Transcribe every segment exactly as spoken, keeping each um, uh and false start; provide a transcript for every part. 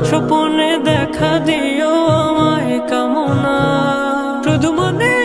স্বপ্নে দেখা দিও আমায় কামনা, শুধু মনে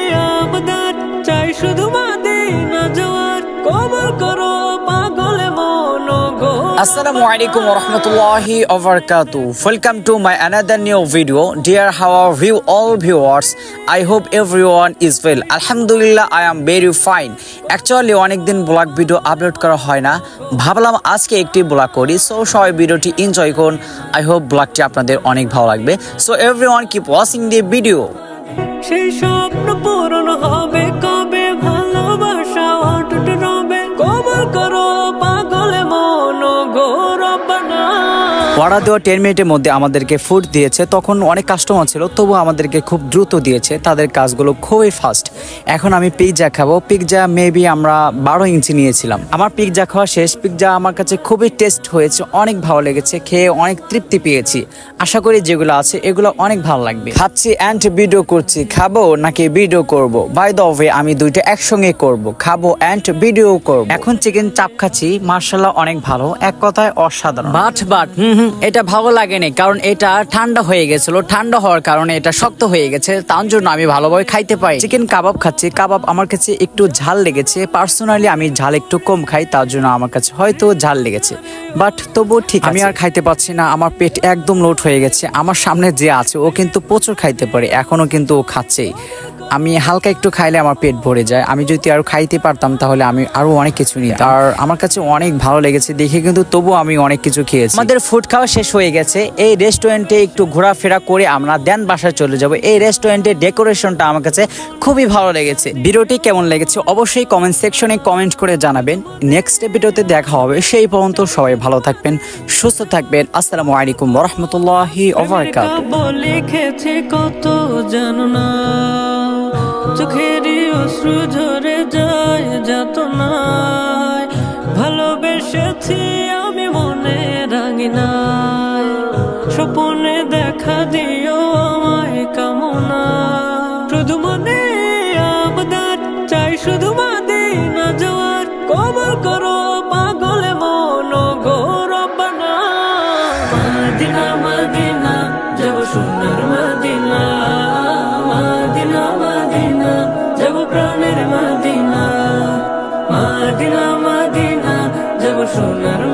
আবদার চাই, শুধু মদিনা যাওয়ার কবুল করো পাগলে মন গো। Assalamu alaikum wa rahmatullahi wa barakatuh. Welcome to my another new video. Dear, how are you all viewers? I hope everyone is well. Alhamdulillah, I am very fine. Actually অনেক দিন ব্লগ ভিডিও আপলোড করা হয় না, ভাবলাম আজকে একটি blog করি। So সবাই ভিডিওটি এনজয় করুন। আই হোপ ব্লগটি আপনাদের অনেক ভালো লাগবে। So everyone keep watching the video. সেই স্বপ্ন পূরণ হবে কবে, ভালোবাসা অটুট রবে, কবুল করো পাগলে মন গো রব্বানা। অর্ডার দেওয়া টেন মিনিটের মধ্যে আমাদেরকে ফুড দিয়েছে। তখন অনেক কাস্টমার ছিল, তবু আমাদেরকে খুব দ্রুত দিয়েছে, তাদের কাজগুলো খুবই ফাস্ট। এখন আমি পিৎজা খাবো। পিৎজা মেবি আমরা বারো ইঞ্চি নিয়েছিলাম। আমার পিৎজা খাওয়া শেষ। পিৎজা আমার কাছে খুবই টেস্ট হয়েছে, অনেক ভালো লেগেছে, খেয়ে অনেক তৃপ্তি পেয়েছি। আশা করি যেগুলো আছে এগুলো অনেক ভালো লাগবে। খাচ্ছি অ্যান্ড ভিডিও করছি। খাবো নাকি ভিডিও করব? বাই দ্য ওয়ে আমি দুইটা একসঙ্গে করব, খাবো অ্যান্ড ভিডিও করব। এখন চিকেন চাপ খাচ্ছি, মার্শাল্লাহ অনেক ভালো, এক কথায় অসাধারণ। বাট বাট হুম হুম এটা ভালো লাগেনি, কারণ এটা ঠান্ডা হয়ে গেছিল। ঠান্ডা হওয়ার কারণে এটা শক্ত হয়ে গেছে, তার জন্য আমি ভালোভাবে খাইতে পারি। চিকেন কাবাব খাচ্ছি। কাবাব আমার কাছে একটু ঝাল লেগেছে। পার্সোনালি আমি ঝাল একটু কম খাই, তার জন্য আমার কাছে হয়তো ঝাল লেগেছে, বাট তবু ঠিক। আমি আর খাইতে পারছি না, আমার পেট একদম লোড হয়ে গেছে। আমার সামনে যে আছে ও কিন্তু প্রচুর খাইতে পারে, এখনো কিন্তু ও খাচ্ছেই। আমি হালকা একটু খাইলে আমার পেট ভরে যায়। আমি যদি আরো খাইতে পারতাম তাহলে আমি আরো অনেক কিছু নিতাম। আর আমার কাছে অনেক ভালো লেগেছে দেখে, কিন্তু তবু আমি অনেক কিছু খেয়েছি। আমাদের ফুড খাওয়া শেষ হয়ে গেছে। এই রেস্টুরেন্টে একটু ঘোরাফেরা করে আমরা দেন বাসায় চলে যাব। এই রেস্টুরেন্টের ডেকোরেশনটা আমার কাছে খুবই ভালো লেগেছে। ভিডিওটি কেমন লেগেছে অবশ্যই কমেন্ট সেকশনে কমেন্ট করে জানাবেন। নেক্সট ভিডিওতে দেখা হবে। সেই পর্যন্ত সবাই ভালো থাকবেন, সুস্থ থাকবেন। আসসালামু আলাইকুম ওয়া রাহমাতুল্লাহি ওয়া বারাকাতুহু। লিখেছে কত জানো না, চোখেরই অশ্রু ঝরে যায় যাতনায়, ভালোবেসেছি আমি মনে রাঙিনায়, স্বপ্নে দেখা দিও আমায় কামনা, শুধু মনে আবদার চাই, শুধু মদিনা যাওয়ার কবুল করো পাগলে মন গো রব্বানা। মদিনা মদিনা যাব সোনার মদিনা, মদিনা মদিনা যাব প্রাণের মদিনা, মদিনা মদিনা যাব সোনার